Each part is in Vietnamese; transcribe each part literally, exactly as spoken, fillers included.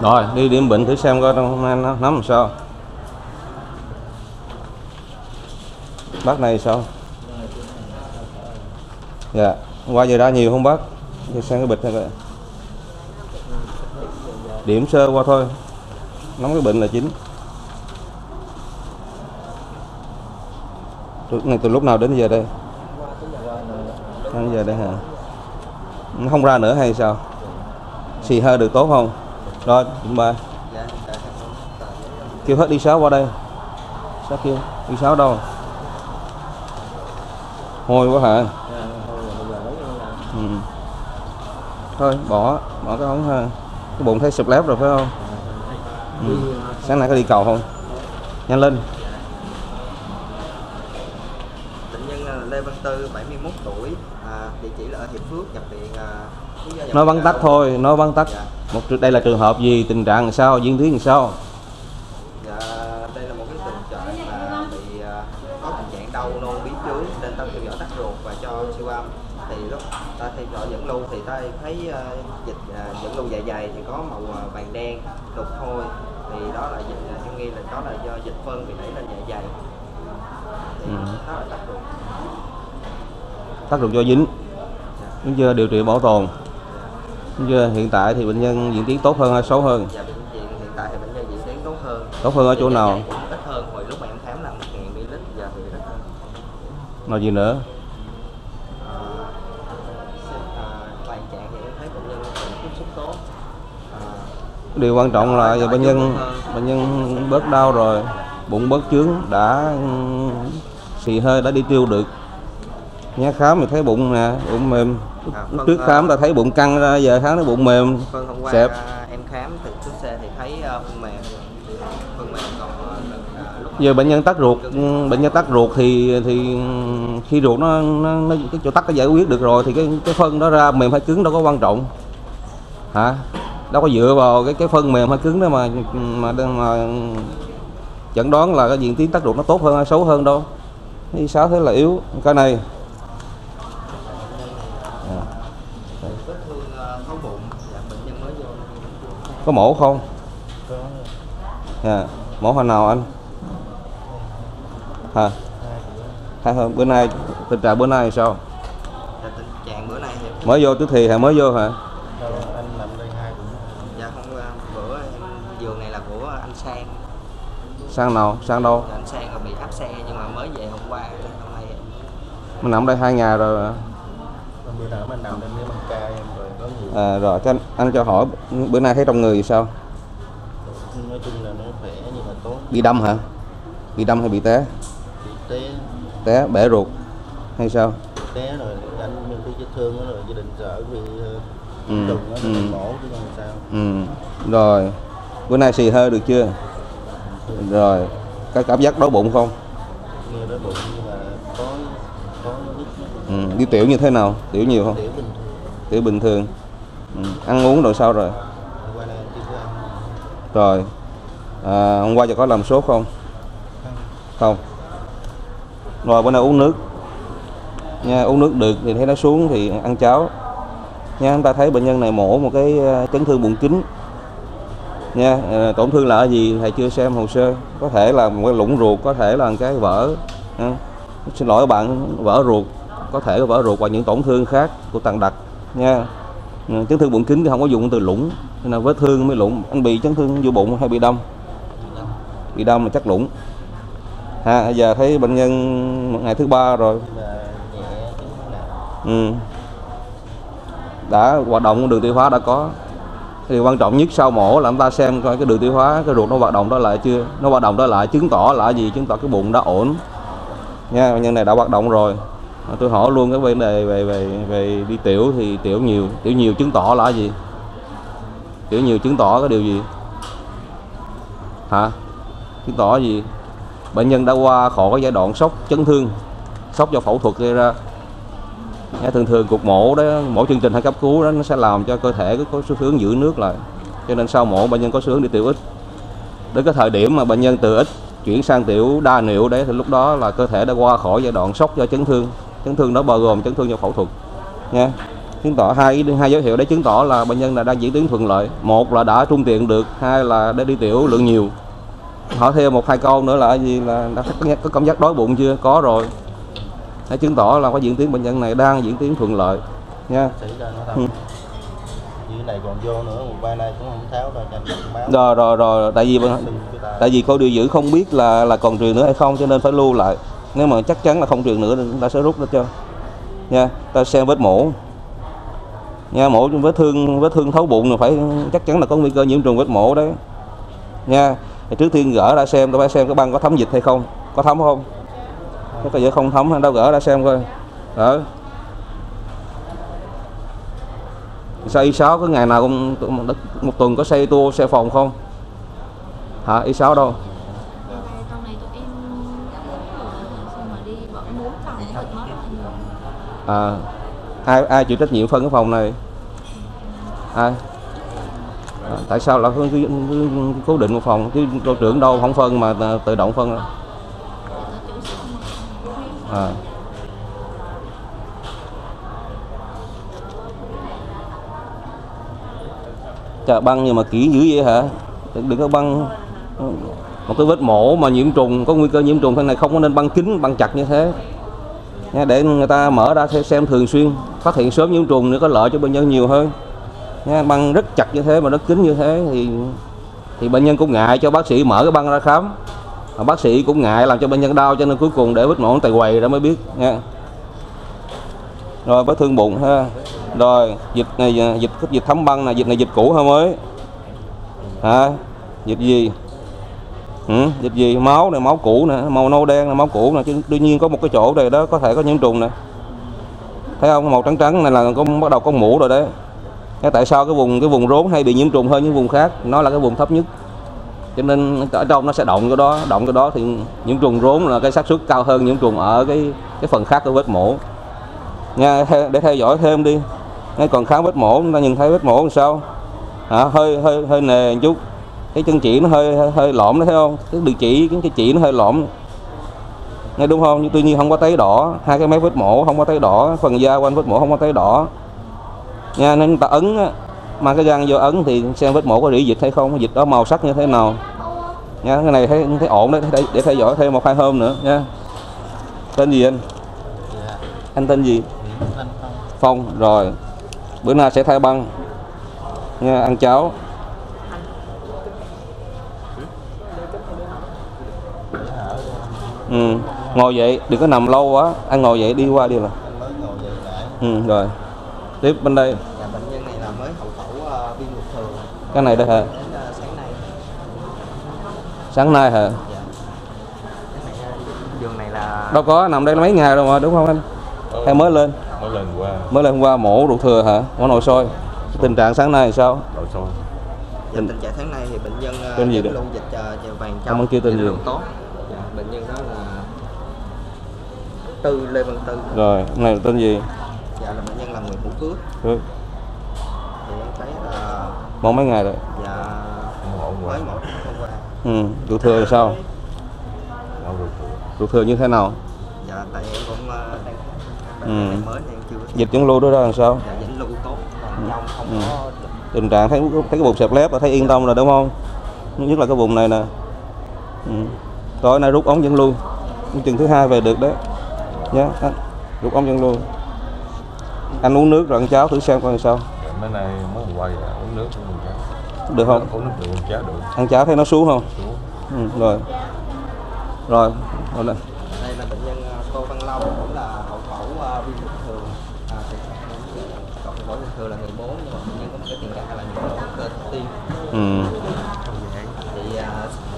Rồi đi điểm bệnh thử xem coi hôm nay nó nắm làm sao. Bác này sao? Dạ, hôm qua giờ ra nhiều không bác? Giờ xem cái bịch này coi. Điểm sơ qua thôi. Nắm cái bệnh là chính. Này từ lúc nào đến giờ đây? Đến giờ đây hả? Nó không ra nữa hay sao? Xì hơi được tốt không? Rồi, điểm ba. Kêu hết đi sáu qua đây. Sao kêu? Đi sáu đâu? Hôi quá hả? Ừ. Thôi bỏ, bỏ cái ống ha. Cái bụng thấy sụp lép rồi phải không? Ừ. Sáng nay có đi cầu không? Nhanh lên. Bệnh nhân là Lê Văn Tư, bảy mươi mốt tuổi, à, địa chỉ là ở Hiệp Phước, nhập viện. À, nói vắn tắt thôi, nói vắn tắt. Dạ. Một đây là trường hợp gì, tình trạng làm sao, diễn tiến làm sao? Dạ, đây là một cái tình trạng là bị à, có tình trạng đau nôn biến chướng nên ta theo dõi tắc ruột và cho siêu âm. Thì lúc ta theo dõi dẫn lưu thì ta thấy uh, dịch uh, dẫn lưu dạ dày thì có màu uh, vàng đen, đục hôi, thì đó là dịch uh, em nghi là đó là do dịch phân bị đẩy lên dạ dày. Thì ừ. Đó là tắc ruột. Tắc ruột do dính. Đúng chưa? Điều trị bảo tồn. Đúng chưa? Hiện tại thì bệnh nhân diễn tiến tốt hơn hay xấu hơn? Dạ, bệnh viện hiện tại thì bệnh nhân diễn tiến tốt hơn. Tốt hơn ở chỗ nào? Ít hơn, hồi lúc mà em khám là một nghìn mi-li-lít, giờ thì ít hơn. Nói gì nữa? Điều quan trọng là giờ bệnh nhân bệnh nhân bớt đau rồi, bụng bớt chướng, đã xì hơi đã đi tiêu được. Nhá, khám thì thấy bụng nè, bụng mềm. À, phân, trước khám ta thấy bụng căng ra, giờ khám thấy bụng mềm. Phân hôm qua xẹp. Em khám từ trước xe thì thấy phân mềm. Phân mềm còn lúc giờ bệnh nhân tắc ruột, bệnh nhân tắc ruột thì thì khi ruột nó, nó, nó cái chỗ tắc nó giải quyết được rồi thì cái cái phân đó ra mềm hay cứng đâu có quan trọng. Hả? Đâu có dựa vào cái cái phân mềm hay cứng đó mà mà, mà chẩn đoán là cái diễn tiến tắc ruột nó tốt hơn hay xấu hơn đâu. Đi sáu thế là yếu. Cái này có mổ không? À, mổ hồi nào anh? Hả? Hai hôm bữa nay tình trạng bữa nay sao? Tình trạng bữa nay thì mới vô tức thì hả, mới vô hả? Anh làm đây hai cũng. Dạ không, bữa giường này là của anh Sang. Sang nào? Sang đâu? Anh Sang bị áp xe nhưng mà mới về hôm qua, hôm nay. Mình nằm đây hai ngày rồi. Bữa nào mình nằm đây với băng ca em rồi có nhiều. À, rồi cho anh, anh cho hỏi bữa nay thấy trong người thì sao? Nói chung là nó khỏe nhưng mà tốt. Bị đâm hả? Bị đâm hay bị té? Bị té. Té bể ruột hay sao? Té rồi anh nhân cái vết thương đó rồi gia đình sợ vì ừ. trùng nó ừ. mổ chứ không sao. Ừ. Rồi bữa nay xì hơi được chưa? Ừ. Rồi có cảm giác đói bụng không? Nghe đói bụng nhưng mà có có nhức. Ừ. Đi tiểu như thế nào? Tiểu nhiều không? Tiểu bình thường. Tiểu bình thường. Ừ. Ăn uống rồi sao rồi? Qua đây chưa có ăn. Rồi à, hôm qua giờ có làm sốt không? Không. Không. Rồi bữa nay uống nước nha, uống nước được thì thấy nó xuống thì ăn cháo nha. Chúng ta thấy bệnh nhân này mổ một cái chấn thương bụng kính nha. À, tổn thương là ở gì thầy chưa xem hồ sơ, có thể là một cái lũng ruột, có thể là một cái vỡ à, xin lỗi các bạn, vỡ ruột, có thể có vỡ ruột và những tổn thương khác của tạng đặc nha. À, chấn thương bụng kính thì không có dùng từ lũng nên là vết thương mới lũng. Anh bị chấn thương vô bụng hay bị đâm? Bị đâm là chắc lũng ha. Giờ thấy bệnh nhân ngày thứ ba rồi. Ừ. Đã hoạt động đường tiêu hóa đã có. Thì quan trọng nhất sau mổ là chúng ta xem coi cái đường tiêu hóa, cái ruột nó hoạt động đó lại chưa. Nó hoạt động đó lại chứng tỏ là gì? Chứng tỏ cái bụng đã ổn nha. Bệnh nhân này đã hoạt động rồi. Tôi hỏi luôn cái vấn đề về về về đi tiểu thì tiểu nhiều, tiểu nhiều chứng tỏ là gì? Tiểu nhiều chứng tỏ cái điều gì? Hả? Chứng tỏ gì? Bệnh nhân đã qua khỏi cái giai đoạn sốc chấn thương, sốc do phẫu thuật gây ra. Thường thường cuộc mổ đó, mổ chương trình hay cấp cứu đó nó sẽ làm cho cơ thể có xu hướng giữ nước lại, cho nên sau mổ bệnh nhân có xu hướng đi tiểu ít. Đến cái thời điểm mà bệnh nhân từ ít chuyển sang tiểu đa niệu đấy thì lúc đó là cơ thể đã qua khỏi giai đoạn sốc do chấn thương. Chấn thương đó bao gồm chấn thương do phẫu thuật nha. Chứng tỏ hai hai dấu hiệu để chứng tỏ là bệnh nhân là đang diễn tiến thuận lợi. Một là đã trung tiện được, hai là đã đi tiểu lượng nhiều. Hỏi thêm một hai câu nữa là gì, là đã có cảm giác đói bụng chưa? Có rồi. Để chứng tỏ là có diễn tiến bệnh nhân này đang diễn tiến thuận lợi nha. Ừ. Này còn vô nữa, một vai này cũng không tháo ra cho anh báo. Rồi rồi rồi, tại vì tại vì cô điều dưỡng không biết là là còn truyền nữa hay không cho nên phải lưu lại. Nếu mà chắc chắn là không truyền nữa thì chúng ta sẽ rút ra cho. Nha, ta xem vết mổ. Nha, mổ vết thương vết thương thấu bụng là phải chắc chắn là có nguy cơ nhiễm trùng vết mổ đấy. Nha. Thì trước tiên gỡ ra xem, tôi phải xem cái băng có thấm dịch hay không, có thấm không? Nếu có không thấm đâu, gỡ ra xem coi. Đó. Sao y sáu có ngày nào cũng một tuần có xe tour xe phòng không? Hả? Y sáu đâu? À, ai ai chịu trách nhiệm phân cái phòng này? Ai? À, tại sao lại cứ, cứ, cứ cố định một phòng chứ đội trưởng đâu không phân mà tự động phân? À. Chà, băng nhưng mà kỹ dữ vậy hả? Đừng có băng một cái vết mổ mà nhiễm trùng, có nguy cơ nhiễm trùng thế này không có nên băng kín, băng chặt như thế nha, để người ta mở ra xem thường xuyên, phát hiện sớm nhiễm trùng nữa có lợi cho bệnh nhân nhiều hơn nha. Băng rất chặt như thế mà rất kín như thế thì thì bệnh nhân cũng ngại cho bác sĩ mở cái băng ra khám, mà bác sĩ cũng ngại làm cho bệnh nhân đau cho nên cuối cùng để vết mổ tại quầy ra mới biết nha. Rồi vết thương bụng ha. Rồi dịch này dịch dịch thấm băng này, dịch này dịch cũ hay mới? Hả? Dịch gì? Ừ, dịch gì? Máu này, máu cũ nè, màu nâu đen là máu cũ nè, chứ tuy nhiên có một cái chỗ này đó có thể có nhiễm trùng nè. Thấy không? Màu trắng trắng này là có bắt đầu có mũ rồi đấy. Thế tại sao cái vùng cái vùng rốn hay bị nhiễm trùng hơn những vùng khác? Nó là cái vùng thấp nhất. Cho nên ở trong nó sẽ động cái đó, động cái đó thì nhiễm trùng rốn là cái xác suất cao hơn nhiễm trùng ở cái cái phần khác của vết mổ. Nha, để theo dõi thêm đi. Còn khám vết mổ, chúng ta nhìn thấy vết mổ làm sao? Hả? Hơi hơi hơi nề một chút. Cái chân chỉ nó hơi hơi, hơi lõm đó, thấy không? Cái đường chỉ cái chỉ nó hơi lõm. Nghe đúng không? Nhưng tuy nhiên không có tấy đỏ, hai cái mấy vết mổ không có tấy đỏ, phần da quanh vết mổ không có tấy đỏ. Nha, nên ta ấn á, mang cái găng vô ấn thì xem vết mổ có rỉ dịch hay không, dịch đó màu sắc như thế nào. Nha, cái này thấy thấy ổn đấy, để, để theo dõi thêm một hai hôm nữa nha. Tên gì anh? Dạ. Anh tên gì? Phong. Phong. Rồi. Bữa nay sẽ thay băng. Nha, ăn cháo. Ừ. Ngồi dậy, đừng có nằm lâu quá, anh ngồi dậy đi qua đi là. Ừ, rồi. Tiếp bên đây. Dạ, bệnh nhân này là mới hậu phẫu uh, viêm ruột thừa. Cái này đây hả? Đến uh, sáng nay. Sáng nay hả? Dạ. Cái này, giường này là Đâu có, nằm đây mấy ngày rồi mà đúng không anh? Ừ. Hay mới lên? Mới lên qua. Mới lên qua mổ ruột thừa hả? Mổ nội soi. Tình trạng sáng nay thì sao? Nội soi. Dạ, tình trạng sáng nay thì bệnh nhân uh, tên gì đó? lưu dịch uh, vàng trong. Ông kia tên gì? Tốt. Dạ, bệnh nhân đó là Tư, Lê Văn Tư. Rồi, này tên gì? Dạ, là bệnh nhân là Nguyễn Hữu Phước. Phước. Thì em thấy là mổ mấy ngày rồi? Dạ, mới mổ hôm qua. Ừ, ruột thừa là sao? Ruột thừa như thế nào? Dạ, tại em cũng uh, đang ừ. mới thì em chưa có dịch dẫn lưu đó ra làm sao? Dạ, dẫn lưu tốt, còn trong không ừ. có Tình trạng thấy thấy cái vùng xẹp lép là thấy yên tâm rồi đúng không? Nhất là cái vùng này nè. Ừ. Tối nay rút ống dẫn lưu, chừng thứ hai về được đấy nhé. Rút ống dẫn lưu. Anh uống nước rồi ăn cháo thử xem coi làm sao. Mấy này mới quay uống nước uống cháo. Được không? Uống nước được, uống cháo được. Ăn cháo thấy nó xuống không? Xuống. Ừ, rồi. Rồi, rồi đây. Đây là bệnh nhân Tô Văn Long, cũng là hậu phẫu uh, viêm ruột thừa. À, hậu phẫu ruột thừa là ngày bốn, nhưng mà bệnh nhân có một cái tiền căn là nhiễm mỡ cơ tim. Ừ. Thì uh,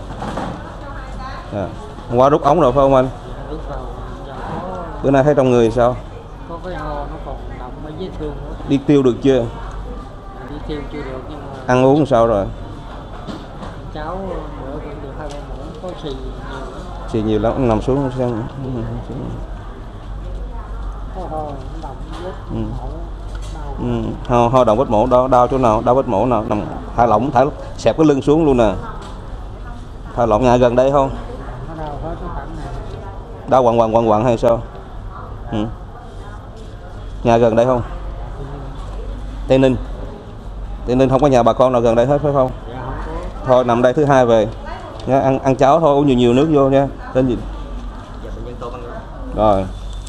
à. Hôm qua rút ống rồi phải không anh? Rút vào. Bữa nay thấy trong người sao? Có cái ho nó còn đọng ở vết thương nữa. Đi tiêu được chưa? Đi tiêu chưa được nhưng mà ăn uống sao rồi? cháu bữa cũng được hai ba muỗng, có xì nhiều lắm. Xì nhiều lắm, nằm xuống xem. Có ho, nó đọng vết Ừ. mổ đau. Ừ. Ho, ho động vết mổ đau, đau chỗ nào? Đau vết mổ nào? Nằm thả lỏng, thả xẹp cái lưng xuống luôn nè. Thả lỏng nhà gần đây không? Nó đau hết cái khoảng này. Đau quặn quặn quặn quặn hay sao? Ừ. Nhà gần đây không? Ừ, Tây Ninh. Tây Ninh không có nhà bà con nào gần đây hết phải không? Dạ không có. Thôi nằm đây thứ hai về nha, ăn ăn cháo thôi, uống nhiều nhiều nước vô nha. Tên gì? Dạ bệnh nhân Tô Văn Ngọc. Rồi.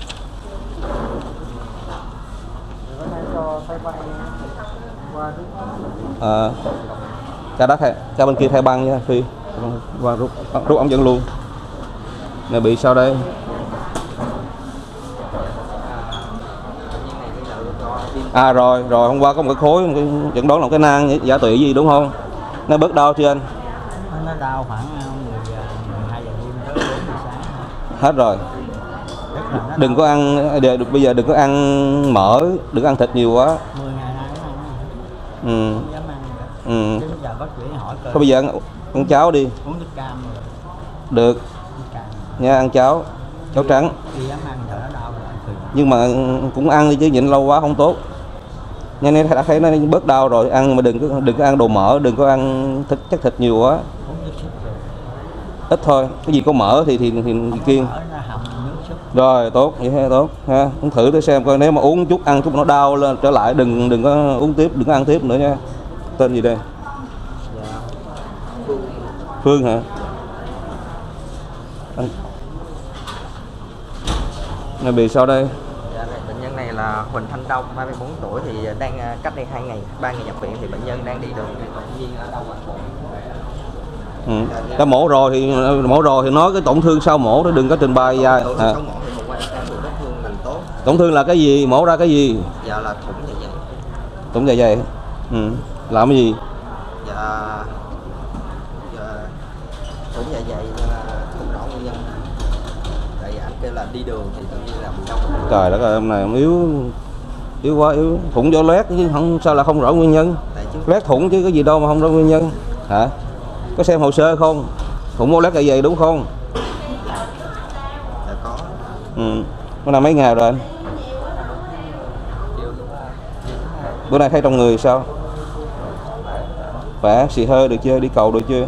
Bữa nay cho Tây Ban qua rút À, cha đất hay cha bên kia thay băng nha Phi, qua rút rút ống dẫn luôn. Này bị sao đây? Bệnh nhân này bây giờ do viêm À rồi rồi hôm qua có một cái khối, một cái chẩn đoán là một cái nang giả tụy gì đúng không? Nó bớt đau chưa anh? nó đau khoảng mười hai giờ đêm tới bốn giờ sáng. Hết rồi. Rất là nó Đừng có ăn giờ bây giờ đừng có ăn mỡ, đừng có ăn thịt nhiều quá. mười ngày nay nó ăn Ừ. không dám ăn nữa. Ừ. Chứ bây giờ bác sĩ hỏi cơ Thôi bây giờ ăn, ăn cháo đi. uống nước cam rồi. Được Nước cam. nha, ăn cháo cháo trắng. Khi dám ăn giờ nó đau rồi thì Nhưng mà cũng ăn đi chứ nhịn lâu quá không tốt. Nha, nên đã thấy nó bớt đau rồi, ăn mà đừng có đừng có ăn đồ mỡ, đừng có ăn thịt chất thịt nhiều quá. uống nước súp rồi. Ít thôi, cái gì có mỡ thì thì, thì, thì kiêng. Mỡ nó hầm nước súp. Rồi tốt, vậy hay tốt ha. Uống thử để xem coi, nếu mà uống chút ăn chút nó đau lên trở lại đừng đừng có uống tiếp, đừng có ăn tiếp nữa nha. Tên gì đây? dạ Phương. Phương hả? Anh... Này bị sao đây? Dạ, bệnh nhân này là Huỳnh Thanh Đông, hai mươi bốn tuổi thì đang à, cách đây hai ngày, ba ngày nhập viện thì bệnh nhân đang đi đường thì đột nhiên ở đau quặn bụng. Ừ. Đã mổ rồi thì mổ rồi thì nói cái tổn thương sau mổ đó đừng có trình bày dài. Tổn À. thương mổ thì một quan can bị vết thương lành tốt. Tổn thương là cái gì? Mổ ra cái gì? Dạ là thủng dạ dày. Tổn dạ dày. Ừ. Làm cái gì? Dạ, dạ thủng dạ dày nên là không rõ nguyên nhân. Tại vì anh kêu là đi đường thì tự nhiên là bị đau bụng. Trời đất ơi, hôm này yếu yếu quá yếu. Thủng do loét chứ không sao là không rõ nguyên nhân. Tại chứ Loét thủng chứ có gì đâu mà không rõ nguyên nhân. Hả? Có xem hồ sơ không? Thủng mô loét dạ dày đúng không? dạ có. Ừ. Bữa nay mấy ngày rồi anh? Bữa nay thấy trong người sao? Khỏe, xì hơi được chưa? Đi cầu được chưa?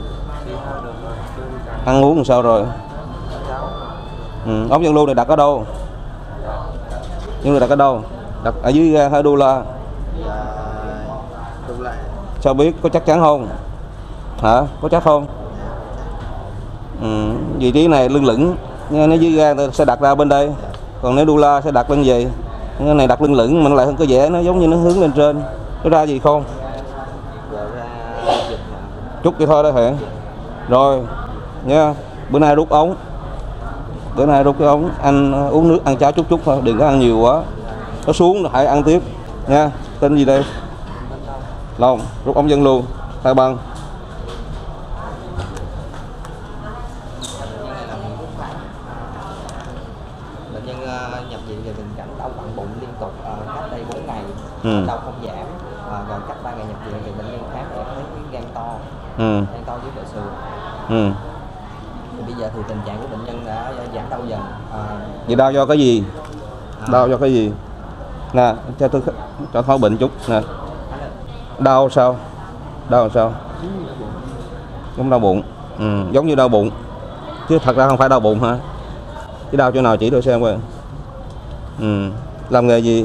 Ăn uống làm sao rồi? Ừ. Ống dẫn lưu này đặt ở đâu? Nhưng đặt ở đâu? Đặt ở dưới ga hay đu la? Dạ đúng là Sao biết? Có chắc chắn không? Hả? Có chắc không? Ừ. Vị trí này lưng lửng, nếu dưới ga ta sẽ đặt ra bên đây, còn nếu đu la sẽ đặt bên gì? Cái này đặt lưng lửng mình lại không có dễ, nó giống như nó hướng lên trên. Có ra gì không? giờ ra dịch mà. Chút vậy thôi đó hả? Rồi nha, bữa nay rút ống, bữa nay rút cái ống, anh uống nước ăn cháo chút chút thôi, đừng có ăn nhiều quá, nó xuống hãy ăn tiếp nha. Tên gì đây? Long, rút ống dẫn luôn, thay băng. Bệnh nhân uh, nhập viện về tình cảnh đau quặn bụng liên tục uh, cách đây bốn ngày, Ừ. đau không giảm, uh, gần cách ba ngày nhập viện thì bệnh nhân khám để thấy cái gan to, Ừ. gan to dưới bệ sườn. Ừ. Thì bây giờ thì tình trạng của bệnh nhân đã giảm đau dần. Uh, Vậy đau do cái gì? à, Đau do cái gì? Nè, cho tôi cho tháo bệnh chút nè. Đau sao? Đau làm sao? Giống đau bụng. Ừ, giống như đau bụng. Chứ thật ra không phải đau bụng hả? Chứ đau chỗ nào chỉ tôi xem coi. Ừ, làm nghề gì?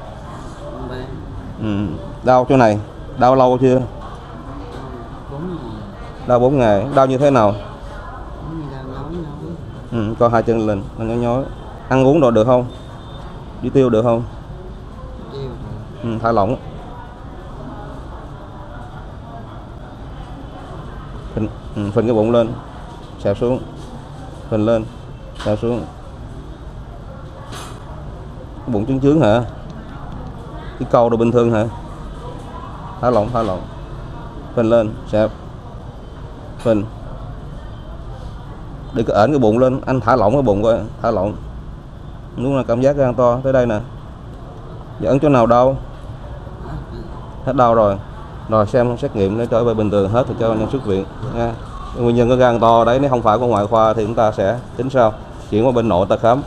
Ừ, đau chỗ này. Đau lâu chưa? Đau bốn ngày. Đau như thế nào? Ừ, co hai chân lên, nó nhói nhói. Ăn uống rồi được không? Đi tiêu được không? Ừ, thả lỏng. Phình, ừ, phình cái bụng lên, xẹp xuống, phình lên, xẹp xuống. Cái bụng trướng trướng hả? Cái câu đồ bình thường hả? Thả lỏng, thả lỏng, phình lên, xẹp, phình. Đừng có ẩn cái bụng lên, anh thả lỏng cái bụng coi, thả lỏng. Đúng là cảm giác gan to tới đây nè. Giờ ấn chỗ nào đau? Hết đau rồi. Rồi xem xét nghiệm để trở về bình thường hết thì cho nhân xuất viện nha. Nguyên nhân có gan to đấy, nếu không phải của ngoại khoa thì chúng ta sẽ tính sau, chuyển qua bên nội ta khám.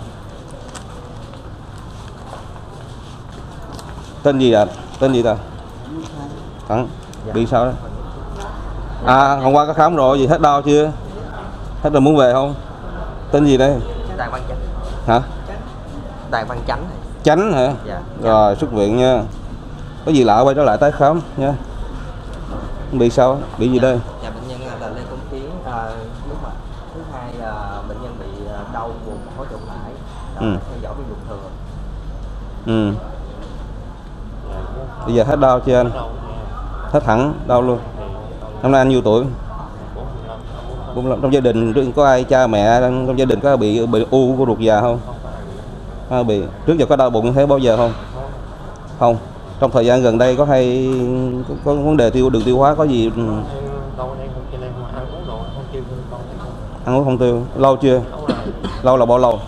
Tên gì ạ? À? Tên gì ta? Thắng. Bị sao đó? À, hôm qua có khám rồi, gì hết đau chưa? Hết rồi muốn về không? Tên gì đây? Đài Văn Chánh. Hả? Đài Văn Chánh. Chánh hả? Dạ. Rồi xuất viện nha. Có gì lạ quay trở lại tái khám nha. Bị sao? Bị gì đây? Dạ bệnh nhân là Lê Công Tiến. À, thứ mà thứ hai là bệnh nhân bị đau vùng hối trụ phải, Ừ. theo dõi bị ruột thừa. Ừ. Bây giờ hết đau chưa anh? Hết hẳn đau luôn. Năm nay anh nhiêu tuổi? Cũng trong gia đình có ai cha mẹ trong gia đình có bị bị u của ruột già không? À, bị trước giờ có đau bụng thế bao giờ không? Không. Trong thời gian gần đây có hay có, có vấn đề tiêu đường tiêu hóa có gì? Ăn uống không tiêu. Lâu chưa? Lâu là bao lâu?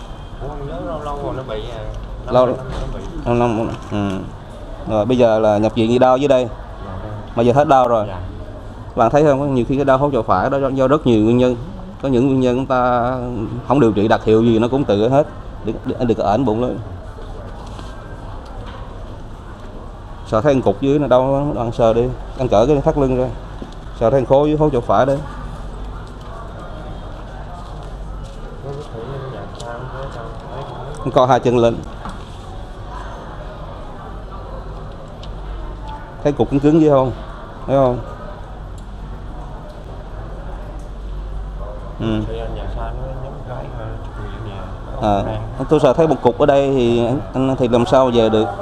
Lâu lâu năm. Ừ. Rồi bây giờ là nhập viện gì đau dưới đây? Mà giờ hết đau rồi. Bạn thấy không? Nhiều khi cái đau hốt chỗ phải đó do rất nhiều nguyên nhân. Có những nguyên nhân chúng ta không điều trị đặc hiệu gì nó cũng tự hết. Anh được ẩn bụng lên. Sợ thấy cục dưới nó đau, ăn sờ đi, ăn cỡ cái thắt lưng ra. Sợ thấy khối dưới hốt chỗ phải đấy. Co hai chân lên. Thấy cục cứng cứng dưới không? Thấy không? Ừ. À, tôi sợ thấy một cục ở đây thì anh thì làm sao về được?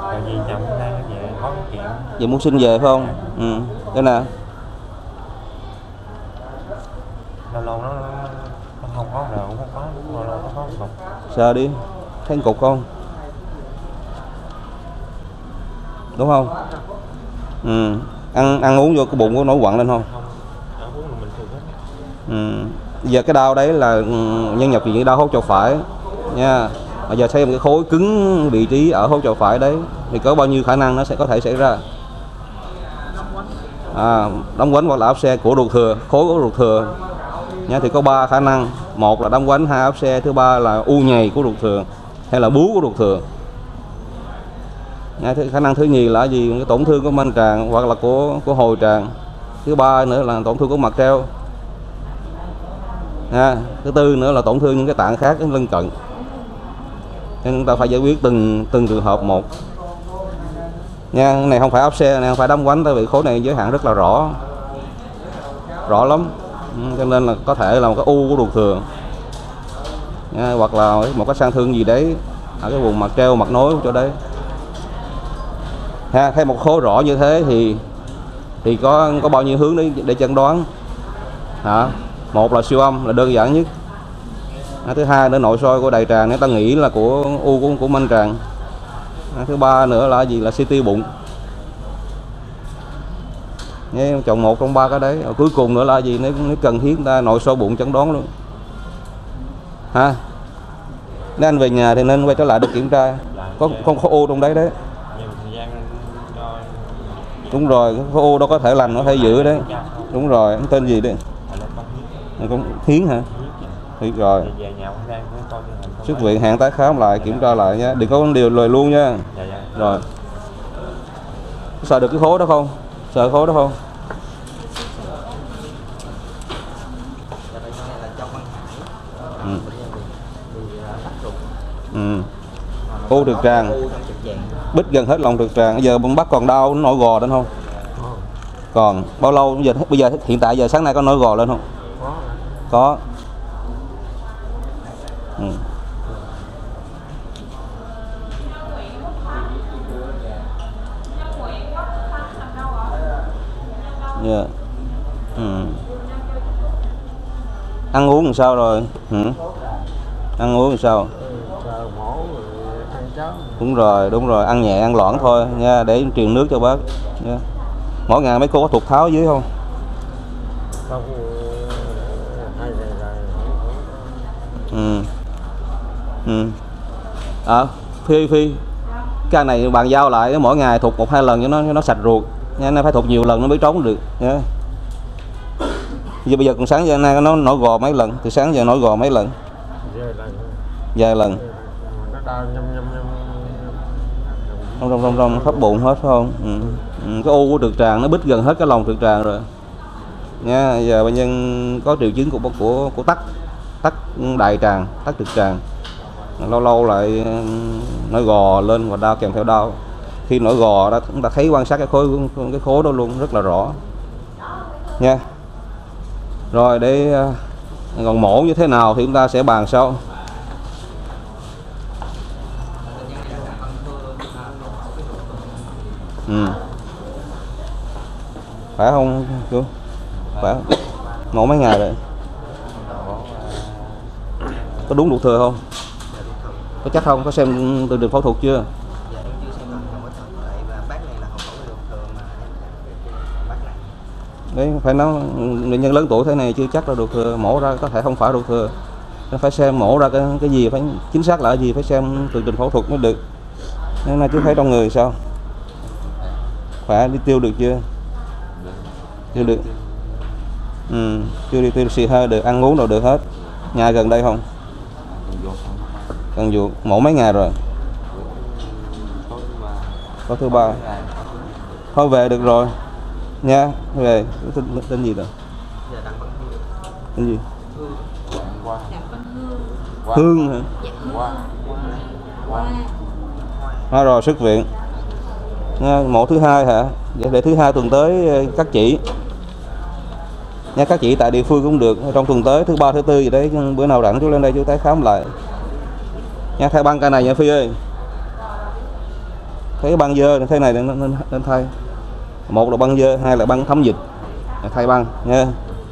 Vậy muốn xin về phải không? Ừ. Cái nào? Lâu lâu nó không có đâu, không có, lâu lâu nó có cục. Sờ đi, thấy cục không? Đúng không? Ừ. Ăn ăn uống vô cái bụng có nổi quặn lên không? Ừ. Giờ cái đau đấy là nhân nhập viện đau hốt chỗ phải nha. Bây giờ xem cái khối cứng vị trí ở hốt chỗ phải đấy thì có bao nhiêu khả năng nó sẽ có thể xảy ra. À, đóng quánh hoặc là áp xe của ruột thừa, khối của ruột thừa nha, thì có ba khả năng. Một là đóng quánh, hai áp xe, thứ ba là u nhầy của ruột thừa hay là bú của ruột thừa. Nha, khả năng thứ nhì là gì? Cái tổn thương của manh tràng hoặc là của của hồi tràng. Thứ ba nữa là tổn thương của mặt treo. Nha, thứ tư nữa là tổn thương những cái tạng khác cái lân cận. Nên chúng ta phải giải quyết từng từng trường hợp một. Nha, cái này không phải áp xe, này không phải đóng quánh, tại vì khối này giới hạn rất là rõ, rõ lắm, cho nên là có thể là một cái u của ruột thừa. Nha, hoặc là một cái sang thương gì đấy ở cái vùng mặt treo, mặt nối chỗ đấy. Ha, thấy một khối rõ như thế thì thì có có bao nhiêu hướng để để chẩn đoán? Hả? Một là siêu âm là đơn giản nhất. À, thứ hai nữa nội soi của đại tràng, nếu ta nghĩ là của u của của manh tràng. À, thứ ba nữa là gì? Là xê tê bụng. Nghe chọn một trong ba cái đấy. Ở cuối cùng nữa là gì? Nếu, nếu cần thiết ta nội soi bụng chẩn đoán luôn. Ha. Nếu anh về nhà thì nên quay trở lại để kiểm tra. Có không có u trong đấy đấy. Đúng rồi, cái u đâu có thể lành, nó thể giữ đấy. Đúng rồi, anh tên gì đấy? Cũng Hiến hả? Thì rồi. Xuất viện hẹn tái khám lại, kiểm tra lại nha. Đừng có điều lời luôn nha. Rồi. Sợ được cái khối đó không? Sợ khối đó không? Ừ. Ừ. U trực tràng. Bít gần hết lòng trực tràng. Bây giờ bác còn đau nổi gò lên không? Còn bao lâu bây giờ bây giờ hiện tại giờ sáng nay có nổi gò lên không? Có. Ừ. Yeah. Ừ. Ăn uống làm sao rồi? Ừ. Ăn uống làm sao? Đúng rồi, đúng rồi, ăn nhẹ ăn loãng thôi nha, để truyền nước cho bác nha. Mỗi ngày mấy cô có thuộc tháo dưới không? Ừ. Ừ. À, Phi Phi cái này bàn giao lại mỗi ngày thuộc một hai lần cho nó cho nó sạch ruột nha, nó phải thuộc nhiều lần nó mới trống được nha. Giờ bây giờ còn sáng giờ nay nó nổi gò mấy lần, từ sáng giờ nổi gò mấy lần? Vài lần. Rong rong rong rong khắp bụng hết phải không? Ừ. Ừ. Cái u của trực tràng nó bít gần hết cái lòng trực tràng rồi nha. Giờ bệnh nhân có triệu chứng của của của tắc tắc đại tràng, tắc trực tràng, lâu lâu lại nổi gò lên và đau kèm theo đau. khi nổi gò đó chúng ta thấy quan sát cái khối cái khối đó luôn rất là rõ nha. Rồi để còn mổ như thế nào thì chúng ta sẽ bàn sau. Ừ. Phải không chú? Phải không? Mổ mấy ngày rồi? Có đúng ruột thừa không? Có chắc không? Có xem từ đường phẫu thuật chưa? Dạ em chưa xem tầng không có thật, tại vì bác này là hậu phẫu ruột thừa mà em bác này. Đấy, phải nói bệnh nhân lớn tuổi thế này chưa chắc là ruột thừa, mổ ra có thể không phải ruột thừa. Nó phải xem mổ ra cái cái gì, phải chính xác là cái gì, phải xem từ trình phẫu thuật mới được. Nên là chú thấy trong người sao? Khỏe, đi tiêu được chưa? Chưa được. Ừ, chưa đi tiêu xì hơi được, ăn uống đâu được hết. Nhà gần đây không? Cần vụ mổ mấy ngày rồi? Có thứ ba. Thôi về được rồi nha, về. Tên, tên gì rồi? Tên gì? Hương hả? Thôi rồi xuất viện nha. Mổ thứ hai hả? Để, để thứ hai tuần tới các chị nha, các chị tại địa phương cũng được. Trong tuần tới thứ ba thứ tư gì đấy, bữa nào rảnh chú lên đây chú tái khám lại nha. Thay băng cái này nha Phi ơi, thấy băng dơ thế này nên, nên, nên thay. Một là băng dơ, hai là băng thấm dịch, thay băng nha.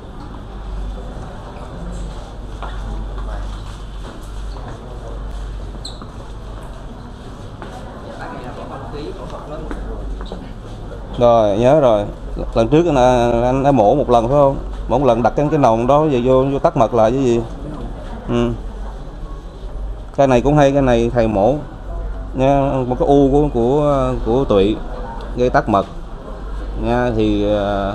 Rồi nhớ rồi, lần trước là anh đã mổ một lần phải không? Mổ một lần đặt cái cái nòng đó về vô vô tắc mật lại cái gì? Ừ. Cái này cũng hay, cái này thầy mổ nha, một cái u của của của tụy gây tắc mật nha, thì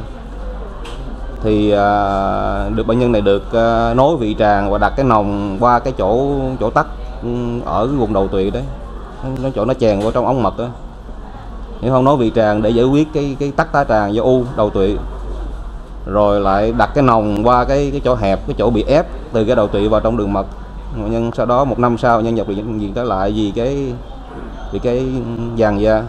thì được bệnh nhân này được nối vị tràng và đặt cái nòng qua cái chỗ chỗ tắc ở cái vùng đầu tụy đấy, nó chỗ nó chèn vào trong ống mật đó. Nếu không, nối vị tràng để giải quyết cái cái tắc tá tràng do u đầu tụy, rồi lại đặt cái nòng qua cái cái chỗ hẹp, cái chỗ bị ép từ cái đầu tụy vào trong đường mật. Nhưng sau đó một năm sau nhân nhập viện viện trở lại vì cái vì cái vàng da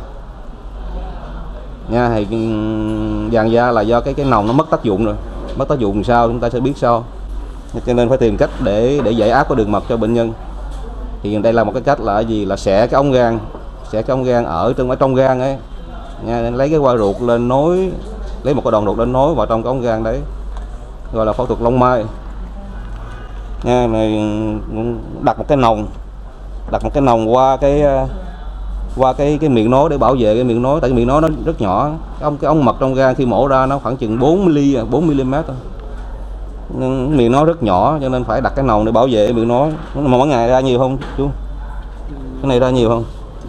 nha, thì vàng da là do cái cái nòng nó mất tác dụng rồi, mất tác dụng sao chúng ta sẽ biết sau, cho nên phải tìm cách để để giải áp cái đường mật cho bệnh nhân. Thì đây là một cái cách là gì, là xẻ cái ống gan, xẻ cái ống gan ở trong ở trong gan ấy nha, lấy cái qua ruột lên nối, lấy một cái đòn ruột lên nối vào trong cái ống gan đấy, gọi là phẫu thuật Long Mai nha. Này đặt một cái nòng, đặt một cái nòng qua cái qua cái cái miệng nối để bảo vệ cái miệng nối, tại cái miệng nối nó rất nhỏ, cái ống cái ống mật trong gan khi mổ ra nó khoảng chừng bốn mi-li-mét thôi, nhưng miệng nó rất nhỏ cho nên phải đặt cái nòng để bảo vệ cái miệng nối. Mà mỗi ngày ra nhiều không chú? Cái này ra nhiều không?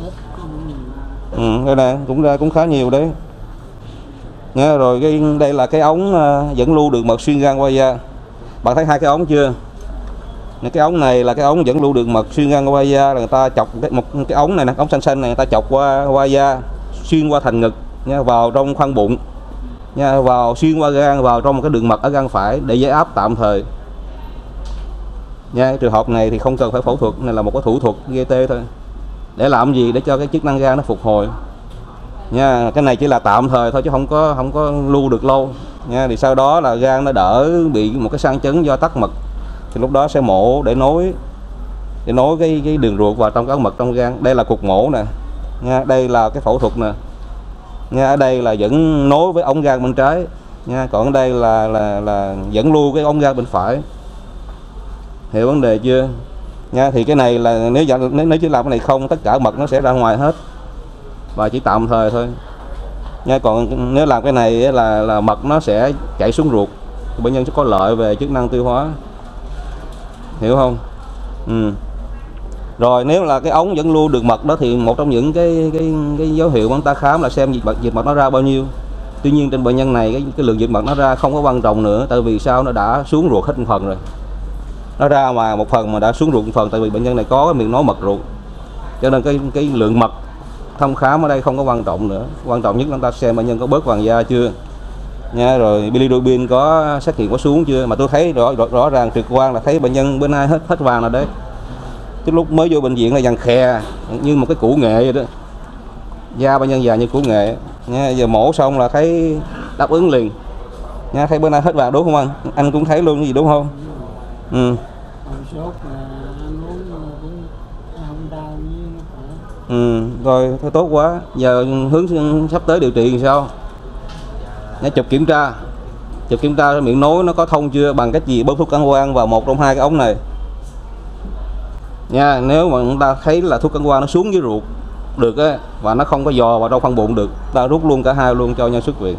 Ừ, cái này cũng ra cũng khá nhiều đấy nha. Rồi cái đây là cái ống dẫn lưu đường mật xuyên gan qua da. Bạn thấy hai cái ống chưa? Cái ống này là cái ống dẫn lưu đường mật xuyên gan qua da, là người ta chọc cái, một cái ống này nè, ống xanh xanh này người ta chọc qua qua da, xuyên qua thành ngực nha, vào trong khoang bụng nha, vào xuyên qua gan vào trong một cái đường mật ở gan phải để giải áp tạm thời nha. Trường hợp này thì không cần phải phẫu thuật, này là một cái thủ thuật giê tê thôi. Để làm gì? Để cho cái chức năng gan nó phục hồi nha. Cái này chỉ là tạm thời thôi chứ không có không có lưu được lâu nha. Thì sau đó là gan nó đỡ bị một cái sang chấn do tắc mật, thì lúc đó sẽ mổ để nối để nối cái cái đường ruột vào trong cái ống mật trong gan. Đây là cục mổ nè nha, đây là cái phẫu thuật nè nha. Ở đây là vẫn nối với ống gan bên trái nha, còn ở đây là là là dẫn lưu cái ống gan bên phải. Hiểu vấn đề chưa nha? Thì cái này là nếu nếu nếu chỉ làm cái này không, tất cả mật nó sẽ ra ngoài hết và chỉ tạm thời thôi nha. Còn nếu làm cái này là là mật nó sẽ chảy xuống ruột, bệnh nhân sẽ có lợi về chức năng tiêu hóa, hiểu không? Ừ. Rồi nếu là cái ống dẫn lưu đường mật đó thì một trong những cái cái cái dấu hiệu mà chúng ta khám là xem dịch mật dịch mật nó ra bao nhiêu. Tuy nhiên trên bệnh nhân này cái, cái lượng dịch mật nó ra không có quan trọng nữa, tại vì sao, nó đã xuống ruột hết một phần rồi. Nó ra mà một phần mà đã xuống ruột một phần, tại vì bệnh nhân này có cái miệng nối mật ruột, cho nên cái cái lượng mật thăm khám ở đây không có quan trọng nữa. Quan trọng nhất là chúng ta xem bệnh nhân có bớt vàng da chưa nha, rồi bilirubin có xét nghiệm có xuống chưa. Mà tôi thấy rõ rõ, rõ ràng trực quan là thấy bệnh nhân bữa nay hết hết vàng rồi đấy. Cái lúc mới vô bệnh viện là vàng khè như một cái củ nghệ vậy đó da bệnh nhân già như củ nghệ nha. Giờ mổ xong là thấy đáp ứng liền nha, thấy bữa nay hết vàng đúng không anh? Anh cũng thấy luôn cái gì đúng không? Ừ. Sốt là ăn uống cũng không đau như nó. Ừ, rồi thôi tốt quá. Giờ hướng sắp tới điều trị thì sao? Nhớ chụp kiểm tra, chụp kiểm tra miệng nối nó có thông chưa, bằng cách gì bơm thuốc cản quang vào một trong hai cái ống này nha. Nếu mà chúng ta thấy là thuốc cản quang nó xuống dưới ruột được á, và nó không có dò vào trong phân bụng được, ta rút luôn cả hai luôn cho nhân xuất viện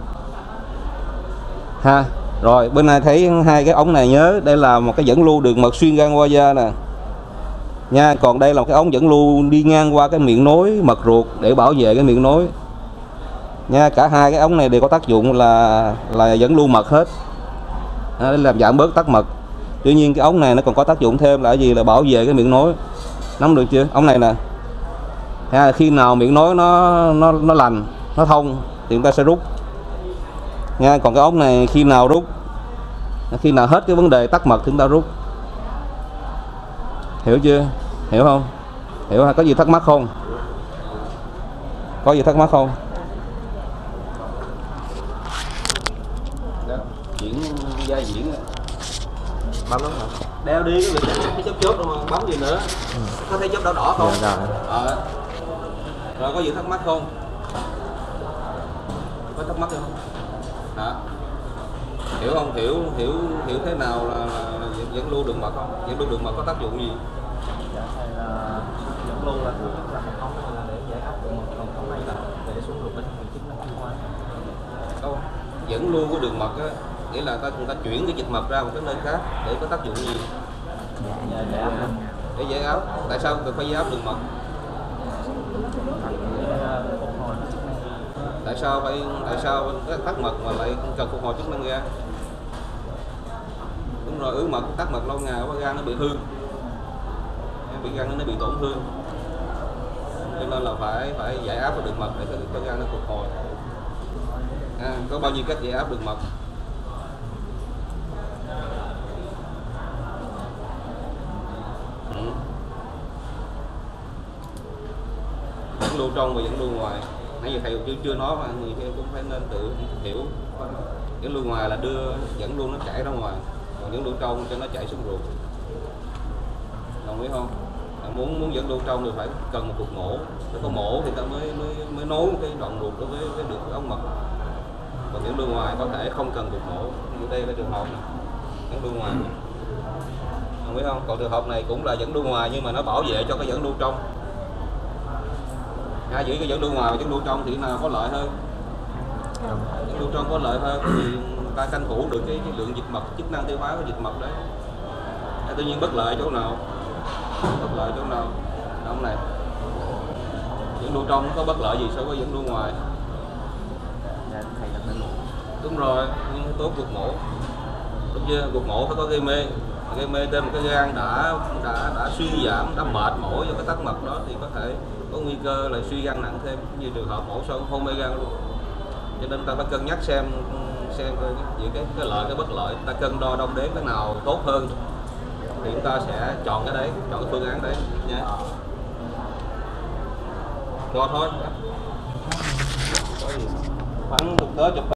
ha. Rồi bên này thấy hai cái ống này, nhớ đây là một cái dẫn lưu đường mật xuyên gan qua da nè nha. Còn đây là một cái ống dẫn lưu đi ngang qua cái miệng nối mật ruột để bảo vệ cái miệng nối nha. Cả hai cái ống này đều có tác dụng là là dẫn lưu mật hết, để làm giảm bớt tắc mật. Tuy nhiên cái ống này nó còn có tác dụng thêm là cái gì, là bảo vệ cái miệng nối. Nắm được chưa? Ống này nè ha, khi nào miệng nối nó nó nó lành, nó thông thì chúng ta sẽ rút nha. Còn cái ống này khi nào rút, khi nào hết cái vấn đề tắc mật thì chúng ta rút. Hiểu chưa? Hiểu không? Hiểu ha? Có gì thắc mắc không? Có gì thắc mắc không? Đó, diễn gia diễn bấm lắm hả? Đeo đi cái việc cái chớp chớp đâu mà bấm gì nữa. Ừ. Có thấy chớp đỏ đỏ không? Dạ, rồi. Ờ. Rồi có gì thắc mắc không? Có thắc mắc không? Hả? Hiểu không? Hiểu hiểu hiểu thế nào là, là dẫn lưu đường mật không? Dẫn lưu đường mật có tác dụng gì? Dạ, hay là dẫn lưu là thứ nhất là một ống là để giải áp đường mật, còn ống này là để xuống ruột, để chức năng tiêu hóa. Đâu? Dẫn lưu của đường mật á, nghĩa là ta người ta chuyển cái dịch mật ra một cái nơi khác để có tác dụng gì? Dạ, giải áp. Để giải áp. Tại sao cần phải giải áp đường mật? Tại sao phải tại sao cái tắc mật mà lại cần phục hồi chức năng gan? Đúng rồi, ứ mật tắc mật lâu ngày quá gan nó bị hư, bị gan nó bị tổn thương, cho nên là phải phải giải áp vào đường mật để cho gan nó phục hồi. À, có bao nhiêu cách giải áp đường mật? Ừ. Dẫn lưu trong và dẫn lưu ngoài. Nãy giờ thầy chưa chưa nói mà người kia cũng phải nên tự hiểu. Dẫn lưu ngoài là đưa dẫn lưu nó chảy ra ngoài, còn dẫn lưu trong cho nó chảy xuống ruột. Đồng ý không? À, muốn muốn dẫn lưu trong thì phải cần một cuộc mổ. Nếu có mổ thì ta mới mới mới nối một cái đoạn ruột đối với cái được cái ống mật. Còn dẫn lưu ngoài có thể không cần cuộc mổ. Như đây là trường hợp này, dẫn lưu ngoài. Đồng ý không? Còn trường hợp này cũng là dẫn lưu ngoài nhưng mà nó bảo vệ cho cái dẫn lưu trong. À, giữ cái dẫn lưu ngoài và dẫn lưu trong thì nào có lợi hơn? Dẫn lưu trong có lợi hơn thì ta tranh thủ được cái, cái lượng dịch mật, chức năng tiêu hóa của dịch mật đấy. À, tuy nhiên bất lợi chỗ nào? Bất lợi chỗ nào? Ông này. Dẫn lưu trong có bất lợi gì so với dẫn lưu ngoài? Đúng rồi, nhưng tốt cuộc mổ. Đúng chưa? Cuộc mổ phải có gây mê. Gây mê trên một cái gan đã đã đã suy giảm, đã mệt mỏi do cái tắc mật đó thì có thể có nguy cơ là suy gan nặng thêm, như trường hợp mổ xong hôn mê gan luôn. Cho nên ta phải cân nhắc xem xem cái, cái, cái lợi cái bất lợi, ta cân đo đong đếm cái nào tốt hơn thì chúng ta sẽ chọn cái đấy, chọn cái phương án đấy nha. Rồi thôi. Khoảng thực tế chụp